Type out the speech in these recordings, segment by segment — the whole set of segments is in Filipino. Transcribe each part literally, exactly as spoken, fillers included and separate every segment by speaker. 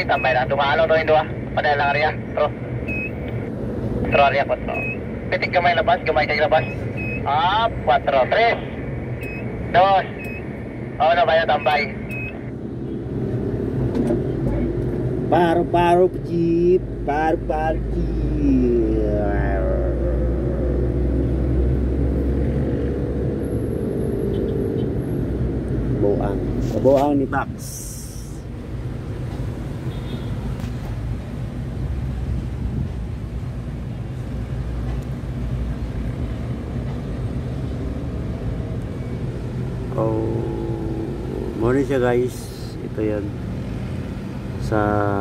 Speaker 1: tambay na. Tumalo to yung dua. Padahal lang area. Tro. Tro area po. Pitik kamay labas. Kamay kayo labas. Up. Quatro. Tres. Dos. Oh, na ba yung tambay?
Speaker 2: Paro-paro jeep. Paro-paro jeep. Kabuang. Kabuang ni Pax. Oh, morning siya guys. Ito yan sa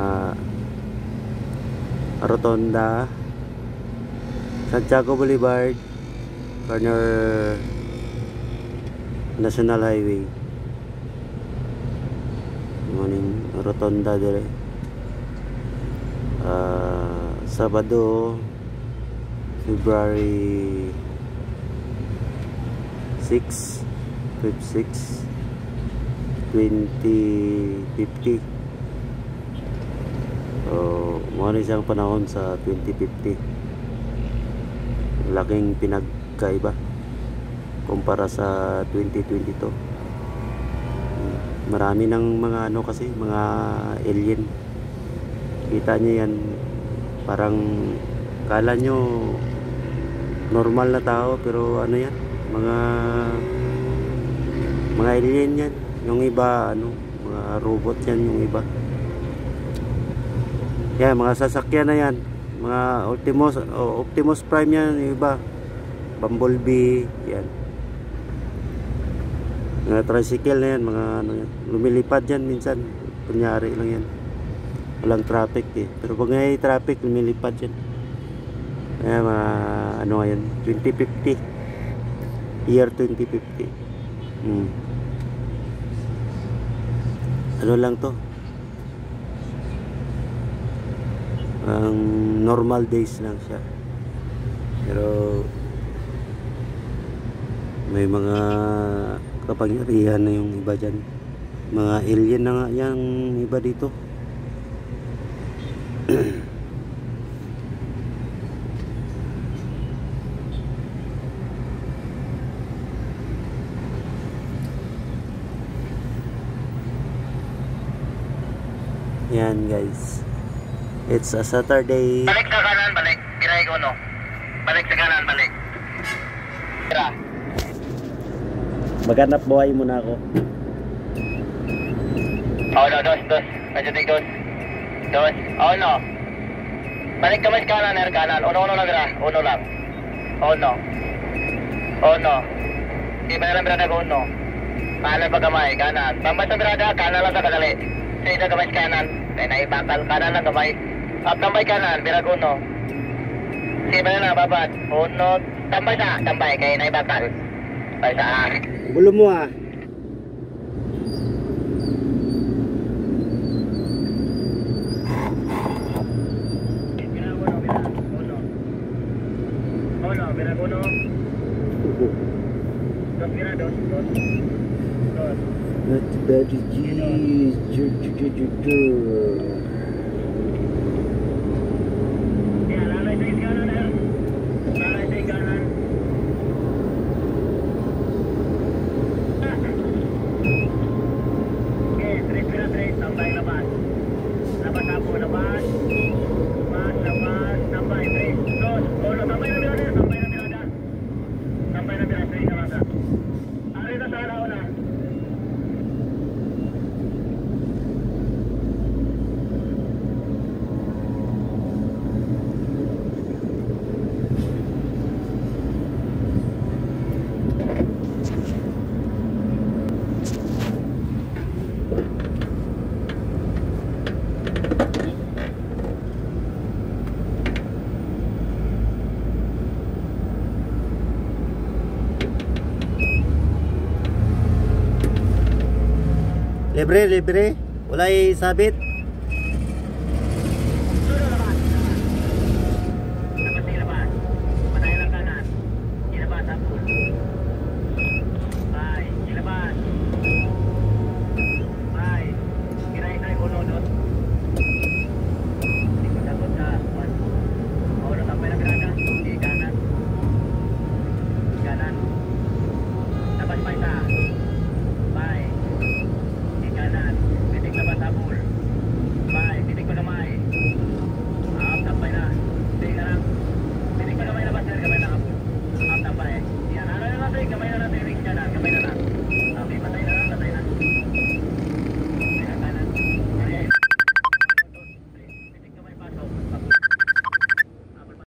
Speaker 2: Rotonda, Santiago Boulevard, corner National Highway. Morning Rotonda dire. Uh, Sabado, February six, twenty fifty. So, muna siyang panahon sa twenty fifty. Laking pinagkaiba kumpara sa twenty twenty-two. Marami ng mga ano kasi, mga alien. Kita niyo yan, parang kala nyo normal na tao, pero ano yan, mga mga alien yan. Yung iba ano, mga robot yan yung iba. Yan, mga sasakyan na yan, mga Optimus, oh, Optimus Prime yan yung iba, Bumblebee yan. Mga tricycle na yan, mga ano yan, lumilipad yan minsan, kunyari lang yan, walang traffic eh, pero pag may traffic lumilipad yan. Kaya mga ano yan, twenty fifty, year twenty fifty. hmm. Ano lang to, ang normal days lang siya, pero may mga kapangyarihan na yung iba dyan, mga alien na nga yung iba dito. Yan guys, it's a Saturday.
Speaker 1: Balik sa kanan, balik. Giray ko no. Balik sa kanan, balik. Tira.
Speaker 2: Maghanap buhay muna ako.
Speaker 1: Oh no, dos, dos. Medyo tig dos. Dos. Oh no. Balik ka mas kanan, air kanan. Uno, uno lang gira. Uno lang. Oh no. Oh no. Di ba lang birada ko uno. Kanan pa kamay, kanan. Tambay sa birada, kanan lang sa kadali. Sa ito kamay kanan. May naibakal, kanan lang kamay. Up tambay kanan, birag uno. Di ba na babad. Uno. Tambay sa, tambay. Kaya naibakal. Tambay sa ah.
Speaker 2: Bulo mo ah. Not bad, jeez. Libre, libre. Walay sabit.